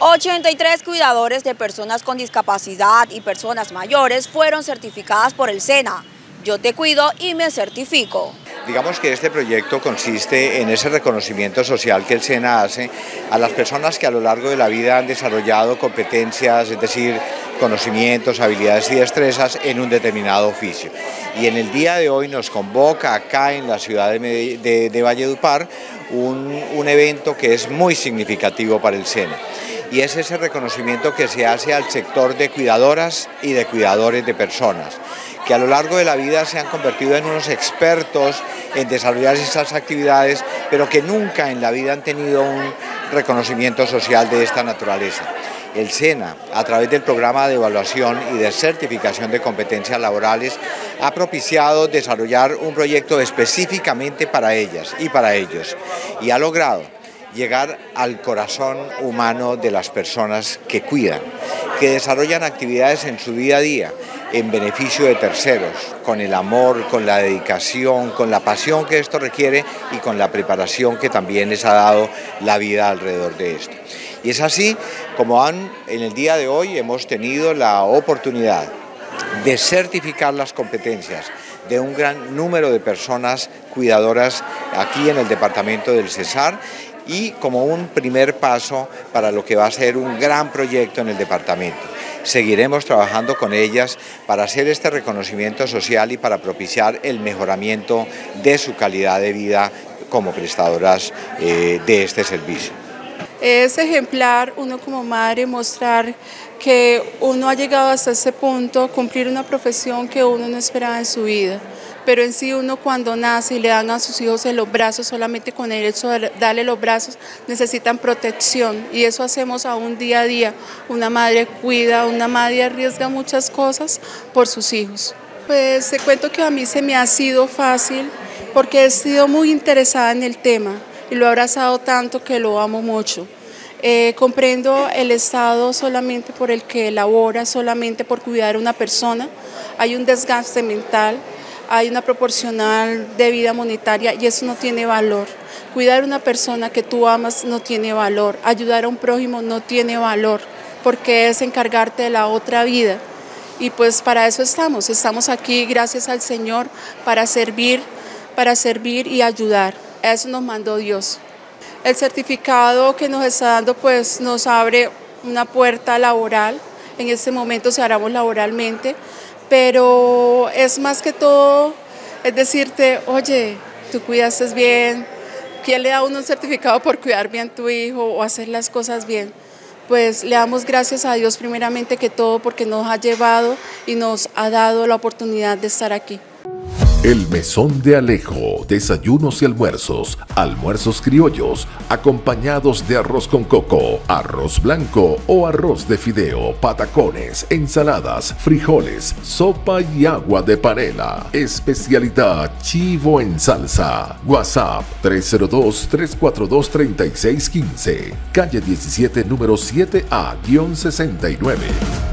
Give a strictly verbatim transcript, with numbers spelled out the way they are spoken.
ochenta y tres cuidadores de personas con discapacidad y personas mayores fueron certificadas por el SENA. Yo te cuido y me certifico. Digamos que este proyecto consiste en ese reconocimiento social que el SENA hace a las personas que a lo largo de la vida han desarrollado competencias, es decir, conocimientos, habilidades y destrezas en un determinado oficio. Y en el día de hoy nos convoca acá en la ciudad de, de, de Valledupar un, un evento que es muy significativo para el SENA. Y es ese reconocimiento que se hace al sector de cuidadoras y de cuidadores de personas, que a lo largo de la vida se han convertido en unos expertos en desarrollar esas actividades, pero que nunca en la vida han tenido un reconocimiento social de esta naturaleza. El SENA, a través del programa de evaluación y de certificación de competencias laborales, ha propiciado desarrollar un proyecto específicamente para ellas y para ellos, y ha logrado llegar al corazón humano de las personas que cuidan, que desarrollan actividades en su día a día, en beneficio de terceros, con el amor, con la dedicación, con la pasión que esto requiere y con la preparación que también les ha dado la vida alrededor de esto. Y es así como han, en el día de hoy hemos tenido la oportunidad de certificar las competencias de un gran número de personas cuidadoras aquí en el departamento del Cesar, y como un primer paso para lo que va a ser un gran proyecto en el departamento. Seguiremos trabajando con ellas para hacer este reconocimiento social y para propiciar el mejoramiento de su calidad de vida como prestadoras eh, de este servicio. Es ejemplar uno como madre mostrar que uno ha llegado hasta ese punto, cumplir una profesión que uno no esperaba en su vida. Pero en sí uno cuando nace y le dan a sus hijos en los brazos, solamente con el hecho de darle los brazos necesitan protección, y eso hacemos aún día a día. Una madre cuida, una madre arriesga muchas cosas por sus hijos. Pues te cuento que a mí se me ha sido fácil porque he sido muy interesada en el tema y lo he abrazado tanto que lo amo mucho. Eh, comprendo el estado solamente por el que elabora, solamente por cuidar a una persona. Hay un desgaste mental, hay una proporcional de vida monetaria y eso no tiene valor. Cuidar a una persona que tú amas no tiene valor. Ayudar a un prójimo no tiene valor, porque es encargarte de la otra vida. Y pues para eso estamos, estamos aquí gracias al Señor para servir, para servir y ayudar. A eso nos mandó Dios. El certificado que nos está dando pues nos abre una puerta laboral. En este momento cerramos laboralmente, pero es más que todo, es decirte, oye, tú cuidaste bien. ¿Quién le da a uno un certificado por cuidar bien a tu hijo o hacer las cosas bien? Pues le damos gracias a Dios primeramente que todo, porque nos ha llevado y nos ha dado la oportunidad de estar aquí. El Mesón de Alejo, desayunos y almuerzos, almuerzos criollos, acompañados de arroz con coco, arroz blanco o arroz de fideo, patacones, ensaladas, frijoles, sopa y agua de panela. Especialidad chivo en salsa. WhatsApp tres cero dos, tres cuatro dos, tres seis uno cinco, calle diecisiete, número siete A sesenta y nueve.